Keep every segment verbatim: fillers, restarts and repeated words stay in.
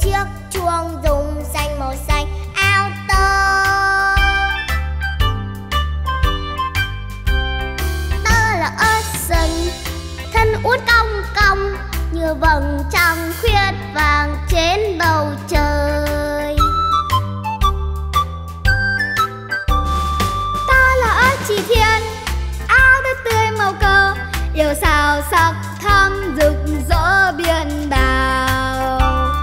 chiếc chuông rung xanh màu xanh áo tơ. Tơ là ớt sừng, thân uốn cong cong như vầng trăng khuyết vàng trên bầu trời. Ta là ớt chỉ thiên, áo đất tươi màu cờ, yêu sao sắc thắm rực rỡ biển đảo.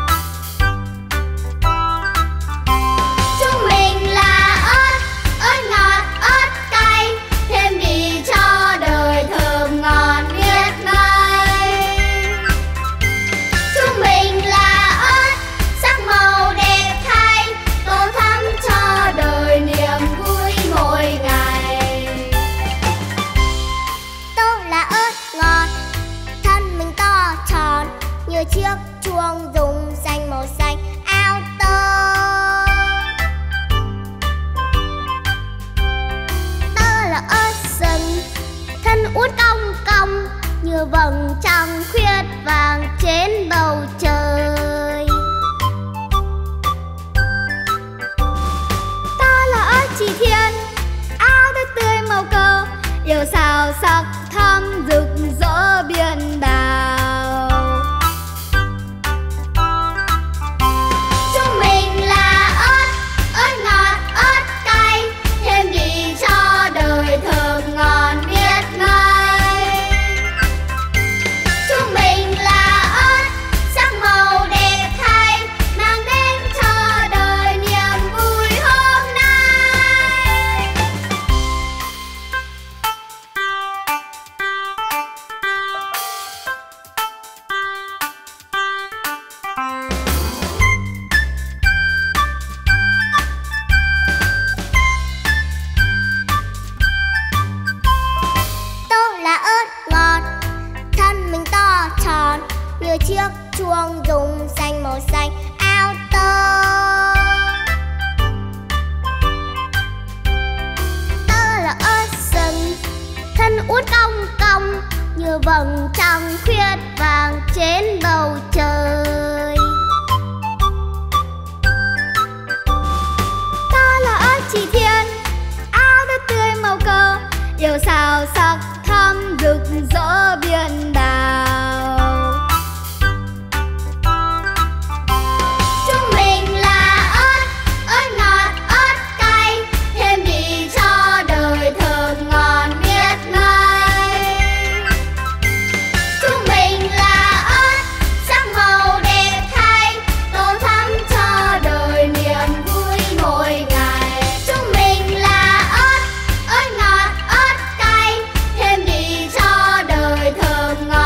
Chúng mình là ớt, ớt ngọt, ớt cay, thêm vị cho đời thơm ngon biết ngay. Chúng mình là ớt, sắc màu đẹp thay, tô thắm cho đời niềm vui mỗi ngày. Tôi là ớt ngọt, thân mình to tròn như chiếc chuông rung xanh màu xanh áo tơ. Tơ là ớt sừng, thân uốn cong cong như vầng trăng khuyết vàng trên bầu trời. Ta là ớt chỉ thiên, áo đất tươi màu cờ, yêu sao sắc thắm rực rỡ biển đảo. Chúng mình là ớt, ớt ngọt, ớt cay, thêm vị cho đời thơm ngon biết ngay. Chúng mình là ớt, sắc màu đẹp thay, mang đến cho đời niềm vui hôm nay. Tôi là ớt ngọt, thân mình to tròn như chiếc chuông rung xanh màu xanh áo tơ. Tơ là ớt sừng, thân uốn cong cong như vầng trăng khuyết vàng trên bầu trời. Ta là ớt chỉ thiên, áo đất tươi màu cờ, yêu sao sắc thắm rực rỡ biển đảo. Chúng mình là ớt, ớt ngọt, ớt cay, thêm vị cho đời thơm ngon biết ngay. Chúng mình là ớt, sắc màu đẹp thay, tô thắm cho đời niềm vui mỗi ngày. Chúng mình là ớt, ớt ngọt, ớt cay, thêm vị cho đời thơm ngon.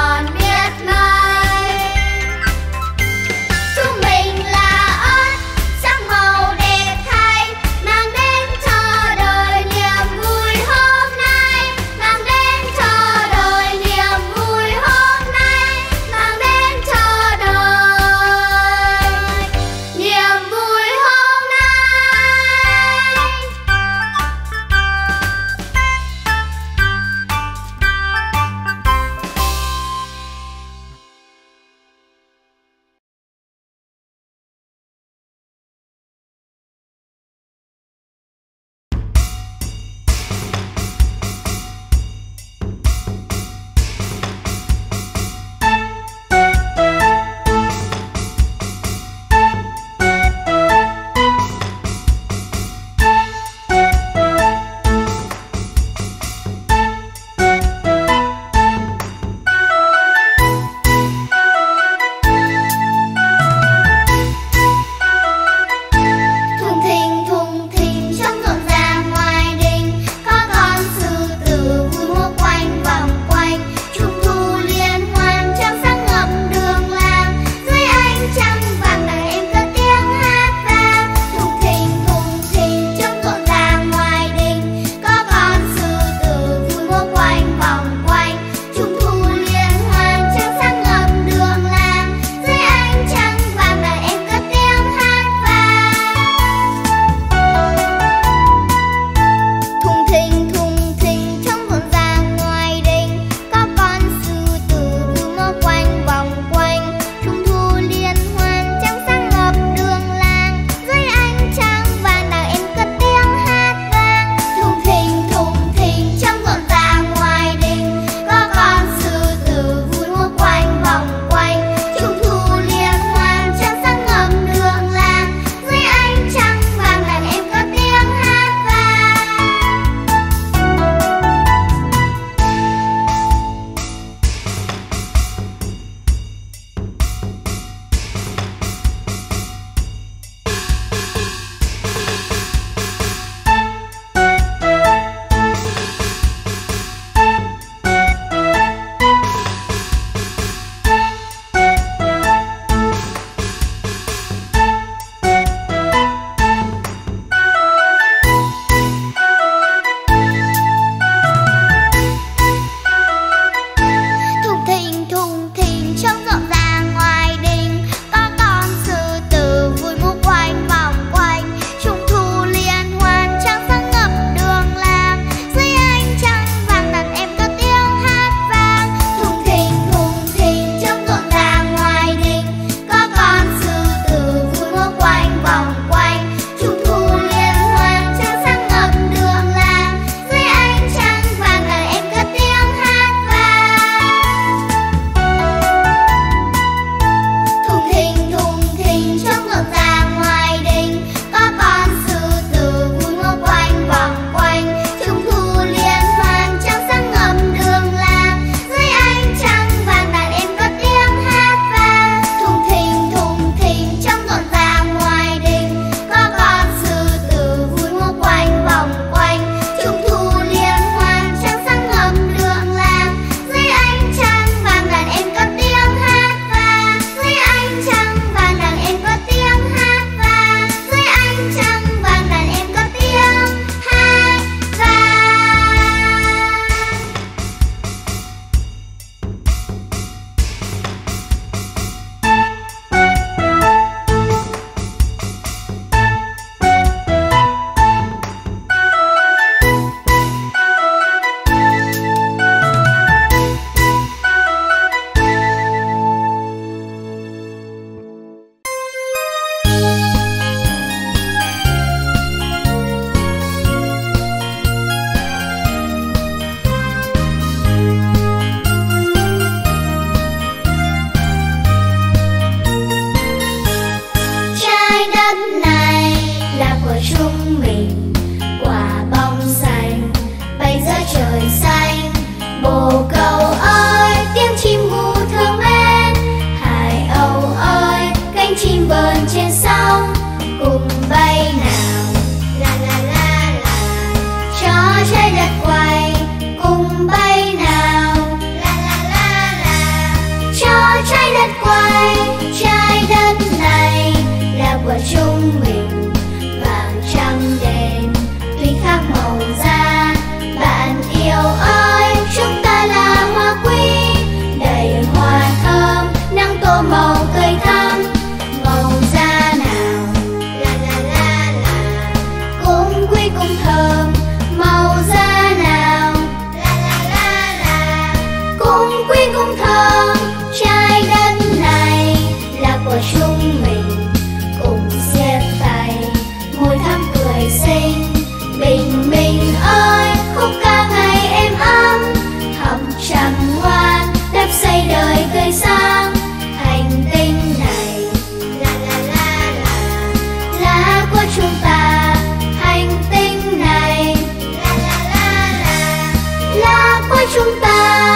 của chúng mình. Vàng trắng đen tuy khác màu da, bạn yêu ơi chúng ta là hoa quý, đầy hoa thơm nắng tô màu tươi thắm. Màu da nào la la la la cũng quý cũng thơm, màu da nào la la la la cũng quý cũng thơm. Trái đất này là của chúng mình, cùng siết tay môi thắm cười xinh. Bình minh ơi khúc ca ngày êm ấm, thắm trăng ngoan đắp xây đời tươi sáng. Hành tinh này la la la la là của chúng ta, hành tinh này la la la la là của chúng ta.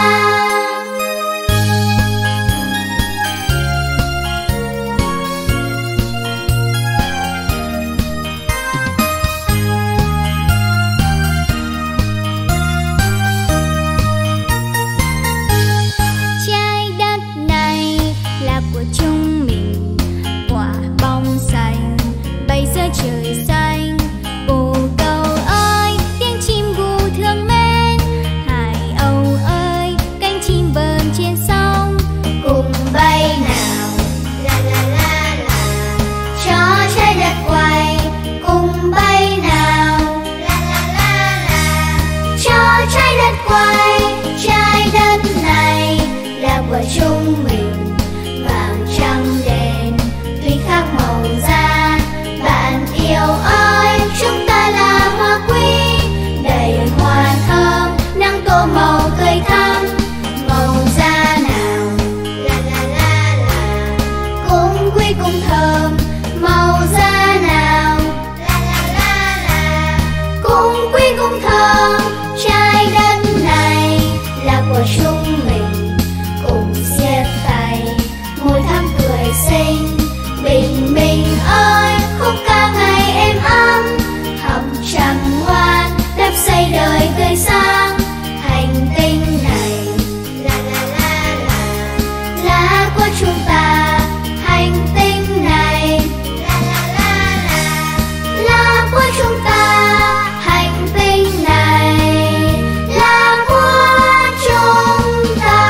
Trời xanh bồ câu ơi, tiếng chim gu thương mến. Hải âu ơi, cánh chim bờn trên sông. Cùng bay nào la la la la cho trái đất quay. Cùng bay nào la la la la cho trái đất quay. Trái đất này là của chúng mình, vàng trắng đen tuy khác màu da, bạn yêu ơi chúng ta là hoa quý, đầy hoa thơm nắng tô màu tươi thắm. Màu da nào la la la la cũng quý cũng thơm, màu da nào la la la la cũng quý cũng thơm. Trái đất này là của chúng mình, cùng siết tay môi thắm cười xinh. Bình minh ơi khúc ca ngày êm ấm, thắm trăng ngoan đắp xây đời tươi sáng. Hành tinh này la la la la là của chúng ta, hành tinh này la la la la là của chúng ta, hành tinh này là của chúng ta.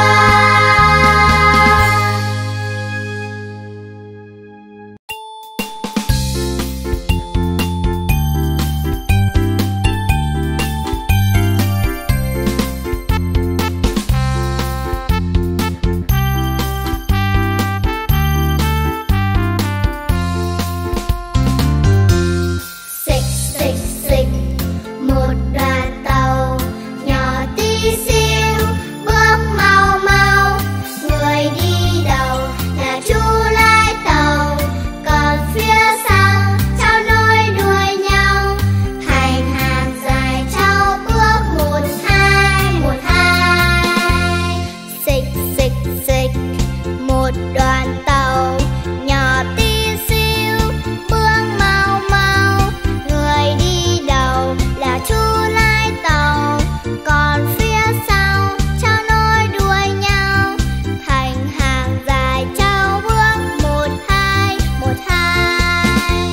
Xịch xịch xịch một đoàn tàu nhỏ tí xíu bước mau mau. Người đi đầu là chú lái tàu, còn phía sau cháu nối đuôi nhau. Hành hàng dài cháu bước một hai một hai. Xịch xịch xịch một đoàn tàu nhỏ tí xíu bước mau mau. Người đi đầu là chú lái tàu, còn phía sau cháu nối đuôi nhau. Thành hàng dài cháu bước một hai một hai.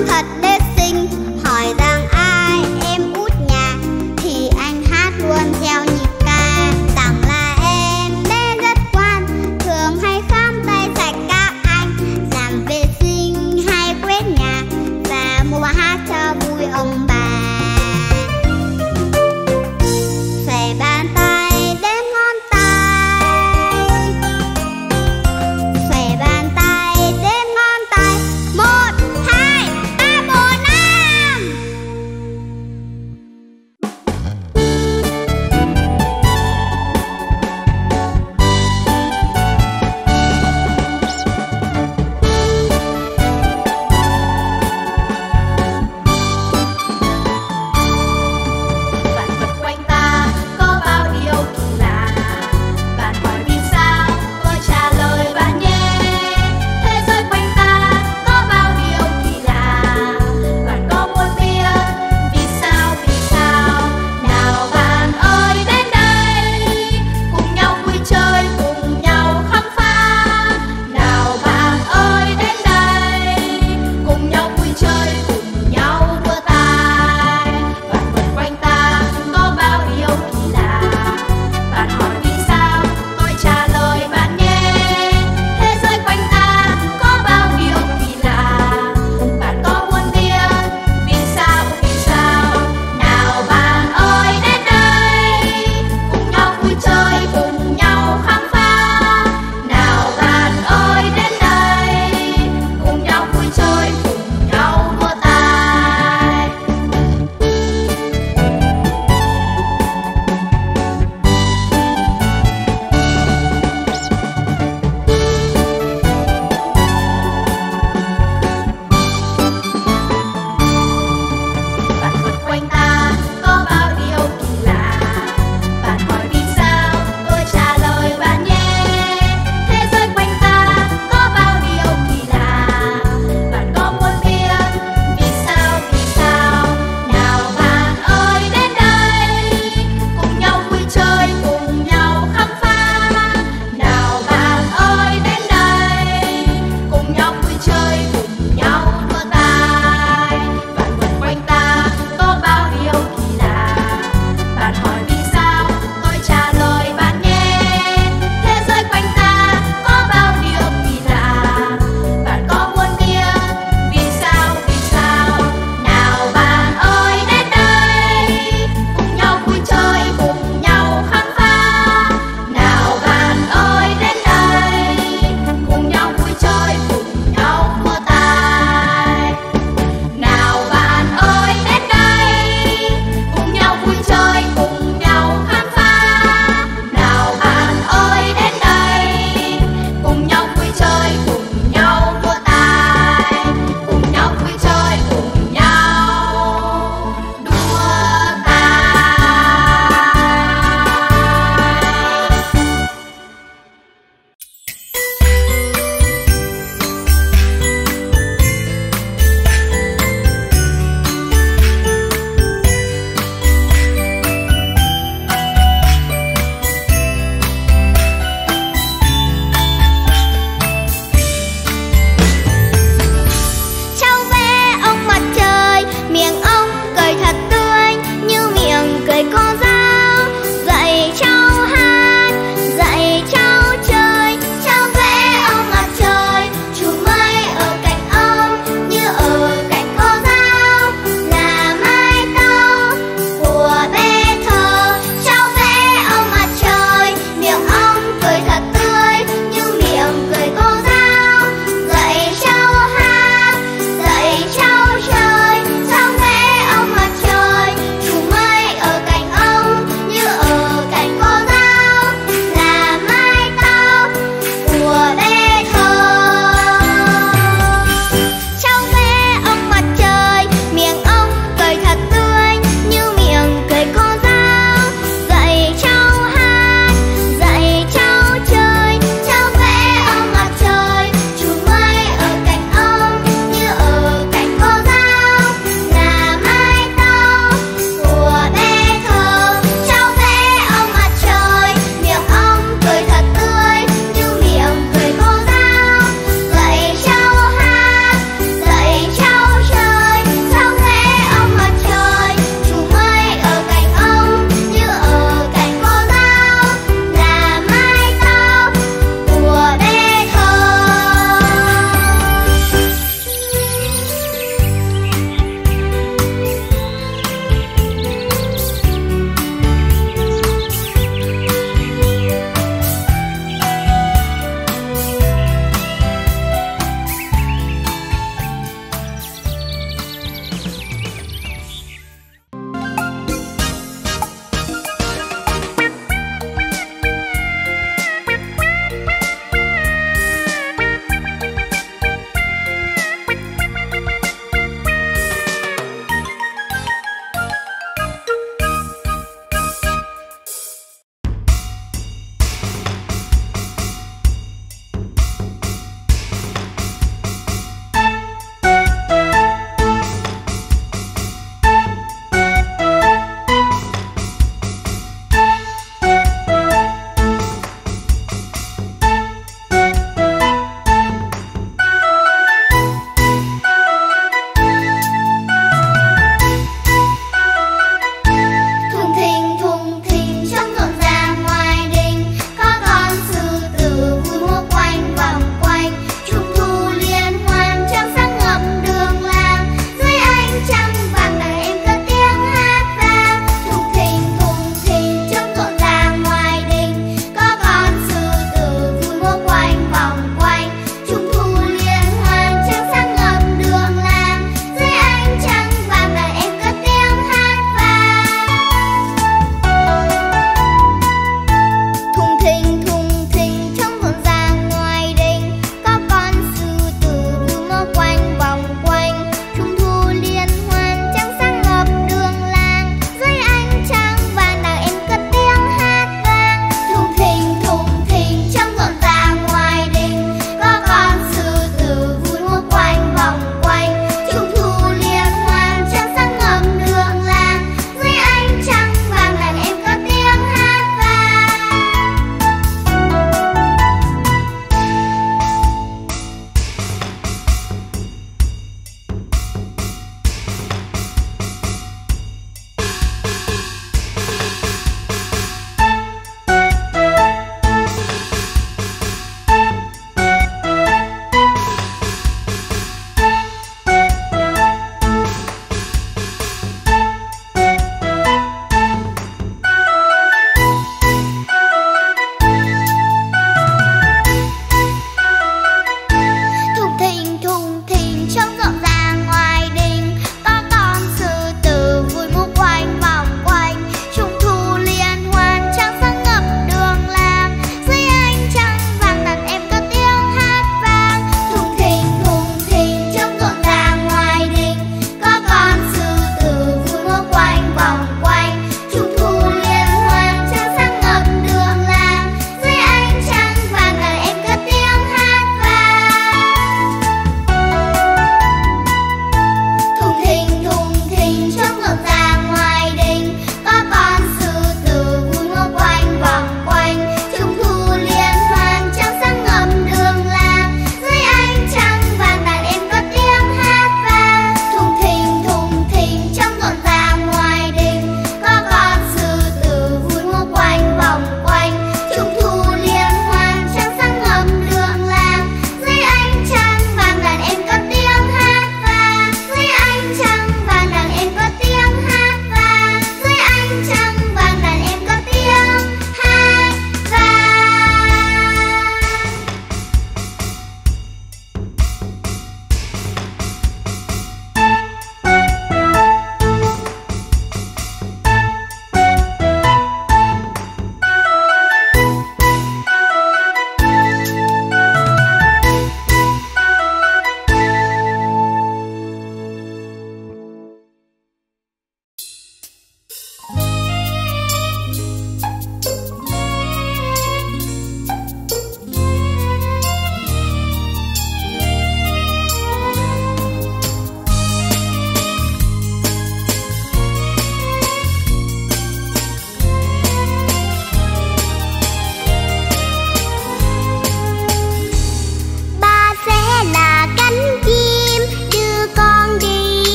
thật đế sinh, hỏi rằng ai em út nhà, thì anh hát luôn theo nhịp ca. Rằng là em đế rất ngoan, thường hay khám tay sạch các anh, làm vệ sinh hay quét nhà, và mua hát cho vui ông bà. Xòe bàn tay đếm ngón tay, xòe bàn tay đếm ngón tay, một hai ba bốn năm.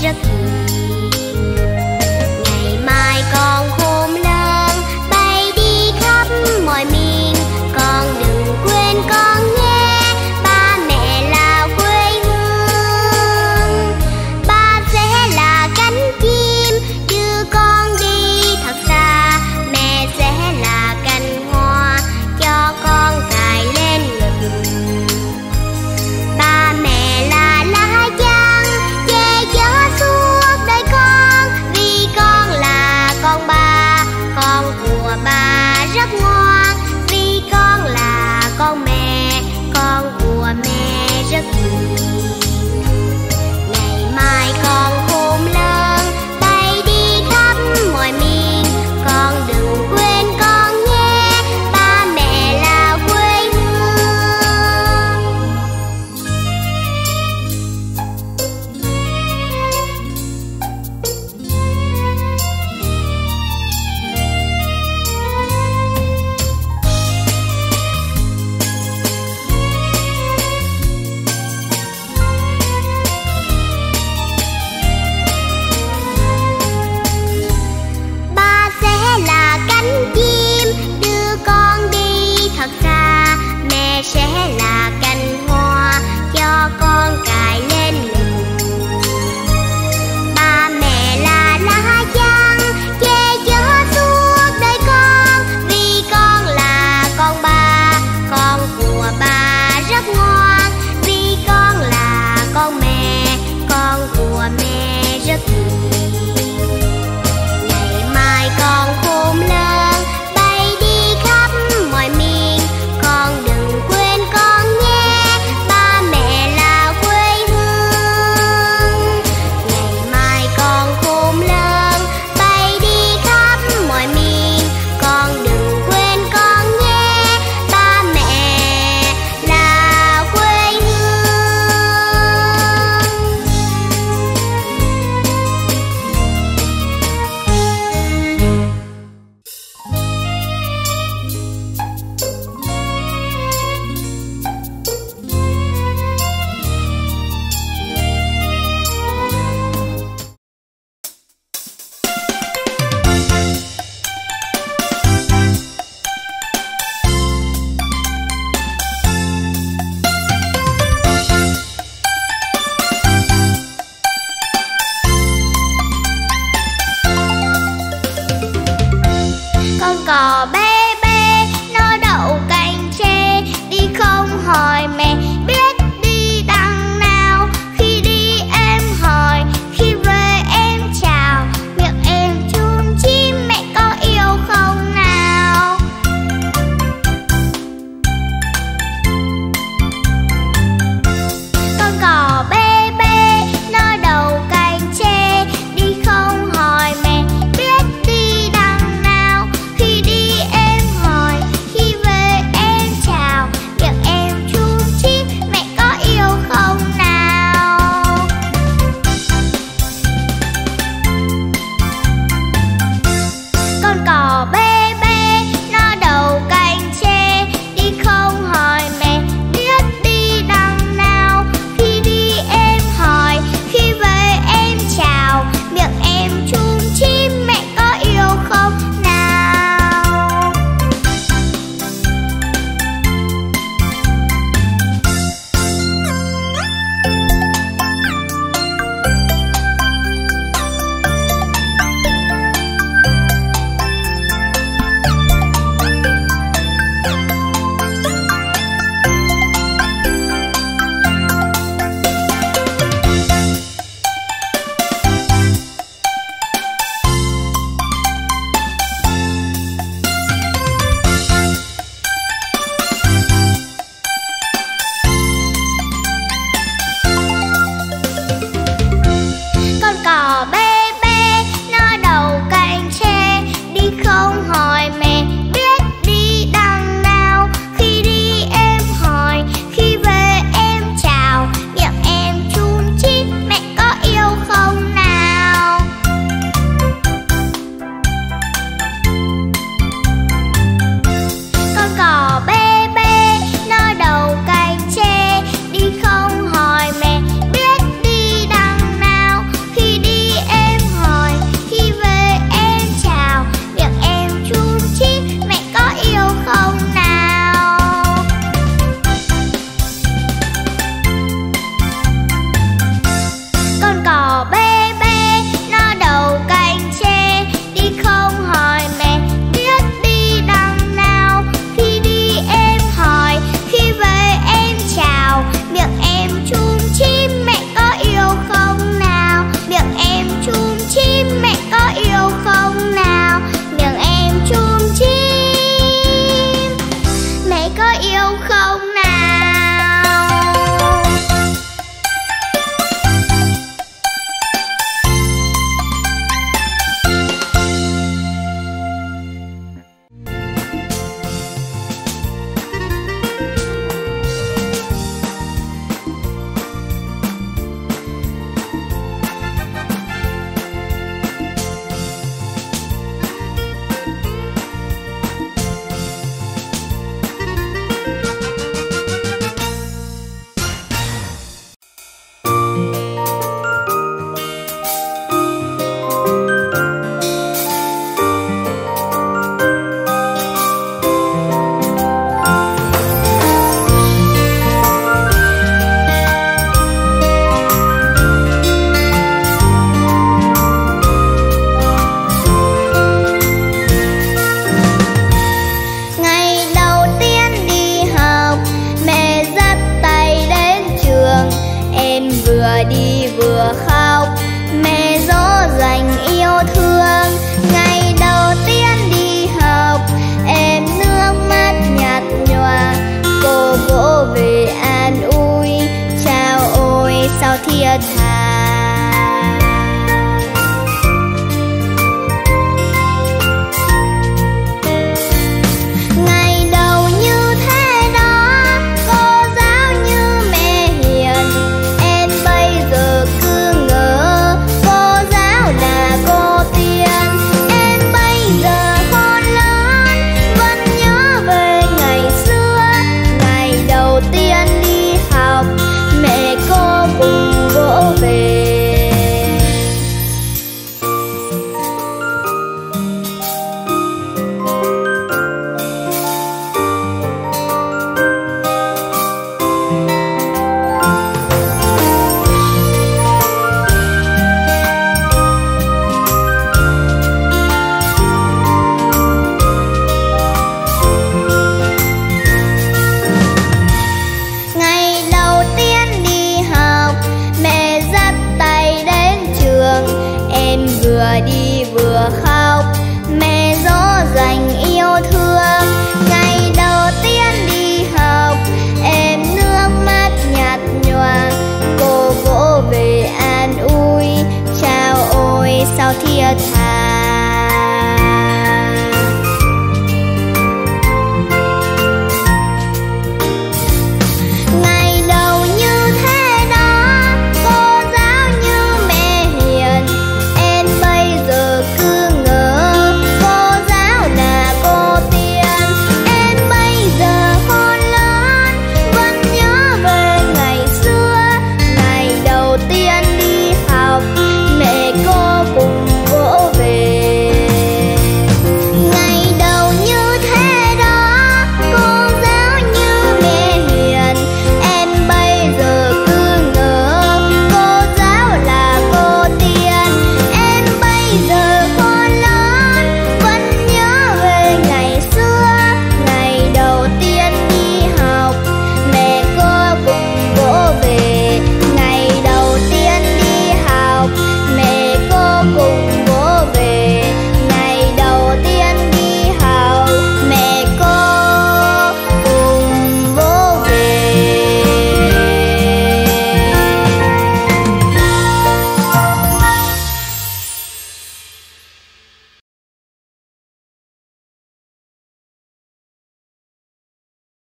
rất hiền.